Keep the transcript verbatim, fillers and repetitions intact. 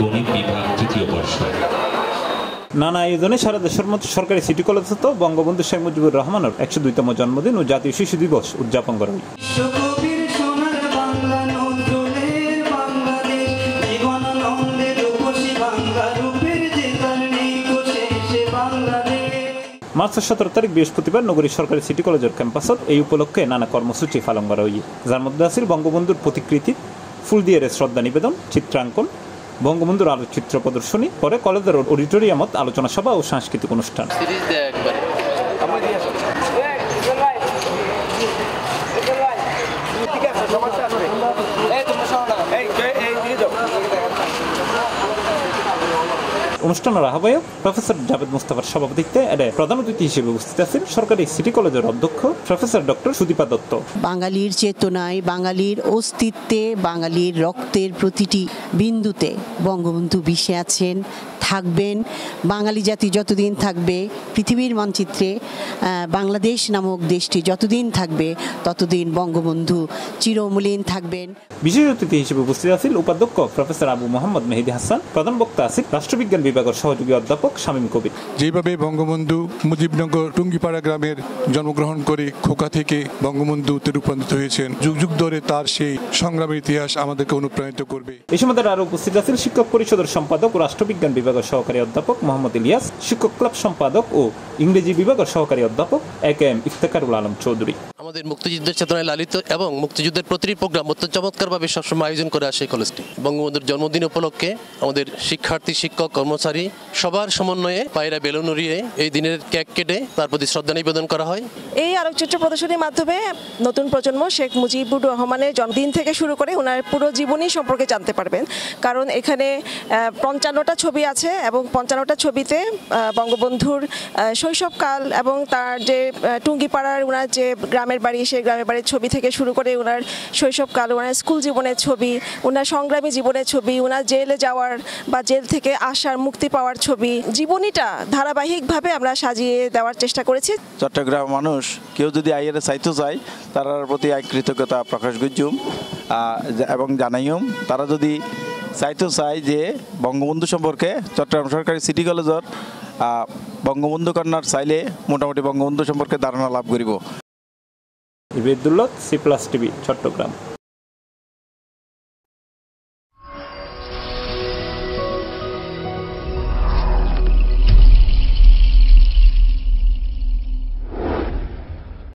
গণিত বিভাগ তৃতীয় বর্ষ। নানা আয়োজনে সারা দেশের মতো সরকারি সিটি কলেজেও বঙ্গবন্ধু শেখ মুজিবুর রহমানের একশো দুইতম জন্মদিন ও জাতীয় শিশু দিবস উদযাপন করা হয়। মার্চের সতেরো তারিখ বৃহস্পতিবার নগরীর সরকারি সিটি কলেজের ক্যাম্পাসত এই উপলক্ষে নানা কর্মসূচি পালন করা হয়। যার মধ্যে আছে বঙ্গবন্ধুর প্রতিকৃতি ফুল দিয়ে শ্রদ্ধা নিবেদন, চিত্রাঙ্কন, বঙ্গবন্ধুর আলোকচিত্র প্রদর্শনী, পরে কলেজের অডিটোরিয়ামত আলোচনা সভা ও সাংস্কৃতিক অনুষ্ঠান। অনুষ্ঠানের আহ্বায়ক প্রফেসর জাভেদ মুস্তাফার সভাপতিত্বে এর প্রধান অতিথি হিসেবে উপস্থিত আছেন সরকারি সিটি কলেজের অধ্যক্ষ প্রফেসর ডক্টর সুদীপা দত্ত। বাঙালির চেতনায়, বাঙালির অস্তিত্বে, বাঙালির রক্তের প্রতিটি বিন্দুতে বঙ্গবন্ধু মিশে আছেন, থাকবেন। বাঙালি জাতি যতদিন থাকবে পৃথিবীর মানচিত্রে, বাংলাদেশ নামক দেশটি যতদিন থাকবে ততদিন বঙ্গবন্ধু চিরমলিন থাকবেন। বিশেষ অতিথি হিসেবে উপস্থিত আছেন উপাধ্যক্ষ প্রফেসর আবু মোহাম্মদ মেহেদি হাসান। প্রধান বক্তা আছেন রাষ্ট্রবিজ্ঞান বিভাগের সহযোগী অধ্যাপক শামীম কবির। যেভাবে বঙ্গবন্ধু মুজিবনগর টুঙ্গিপাড়া গ্রামের জন্মগ্রহণ করে খোকা থেকে বঙ্গবন্ধুতে রূপান্তরিত হয়েছেন, যুগ যুগ ধরে তার সেই সংগ্রামের ইতিহাস আমাদেরকে অনুপ্রাণিত করবে। এই সময় আরো উপস্থিত আছেন শিক্ষক পরিষদের সম্পাদক ও রাষ্ট্রবিজ্ঞান বিভাগের সহকারী অধ্যাপক মোহাম্মদ ইলিয়াস, শিক্ষক ক্লাব সম্পাদক ও ইংরেজি বিভাগের সহকারী অধ্যাপক A K M Iftekharul Alam Chowdhury. আমাদের মুক্তিযুদ্ধের চেতনায় লালিত এবং মুক্তিযুদ্ধের প্রতিটি প্রোগ্রাম অত্যন্ত চমৎকারভাবে সবসময় আয়োজন করে আসে কলেজটি। বঙ্গবন্ধুর জন্মদিন উপলক্ষে আমাদের শিক্ষার্থী, শিক্ষক, কর্মচারী সবার সমন্বয়ে পায়রা বেলুন উড়িয়ে এই দিনের কেক কেটে তার প্রতি শ্রদ্ধা নিবেদন করা হয়। এই আলোকচিত্র প্রদর্শনীর মাধ্যমে নতুন প্রজন্ম শেখ মুজিবুর রহমানের জন্মদিন থেকে শুরু করে ওনার পুরো জীবনী সম্পর্কে জানতে পারবেন। কারণ এখানে পঞ্চান্নটা ছবি আছে এবং পঞ্চান্নটা ছবিতে বঙ্গবন্ধুর শৈশবকাল এবং তার যে টুঙ্গিপাড়ার ওনার যে গ্রামের বাড়ি, সেই গ্রামের বাড়ির ছবি থেকে শুরু করে ওনার শৈশবকাল, ওনার স্কুল জীবনের ছবি, ওনার সংগ্রামী জীবনের ছবি, ওনার জেলে যাওয়ার বা জেল থেকে আসার, মুক্তি পাওয়ার ছবি, জীবনীটা ধারাবাহিকভাবে আমরা সাজিয়ে দেওয়ার চেষ্টা করেছি। চট্টগ্রাম মানুষ কেউ যদি আইয়ের চাইতে চায় তার প্রতি কৃতজ্ঞতা প্রকাশ করছুম এবং জানাইম। তারা যদি চাইতে চায় যে বঙ্গবন্ধু সম্পর্কে চট্টগ্রাম সরকারি সিটি কলেজের বঙ্গবন্ধু কন্যার চাইলে মোটামুটি বঙ্গবন্ধু সম্পর্কে ধারণা লাভ করিব। Ebadullah, C plus TV, Chittagong.